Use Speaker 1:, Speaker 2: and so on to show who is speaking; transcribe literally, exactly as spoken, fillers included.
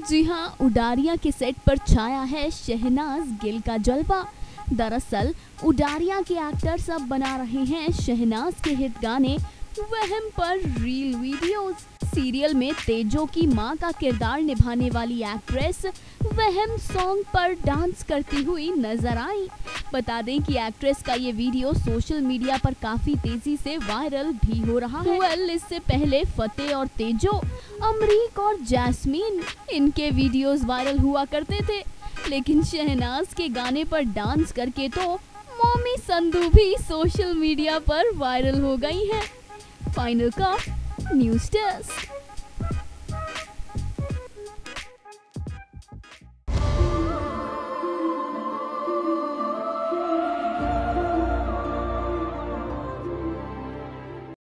Speaker 1: जी हाँ, उडारियां के सेट पर छाया है शहनाज गिल का जलवा। दरअसल उडारियां के एक्टर्स अब बना रहे हैं शहनाज के हिट गाने वहम पर रील वीडियोस। सीरियल में तेजो की मां का किरदार निभाने वाली एक्ट्रेस वहम सॉन्ग पर डांस करती हुई नजर आई। बता दें कि एक्ट्रेस का ये वीडियो सोशल मीडिया पर काफी तेजी से वायरल भी हो रहा है। वेल, इससे पहले फतेह और तेजो, अमरीक और जैस्मीन, इनके वीडियोस वायरल हुआ करते थे, लेकिन शहनाज के गाने पर डांस करके तो मौमी संधू भी सोशल मीडिया पर वायरल हो गई है। Final cut news desk.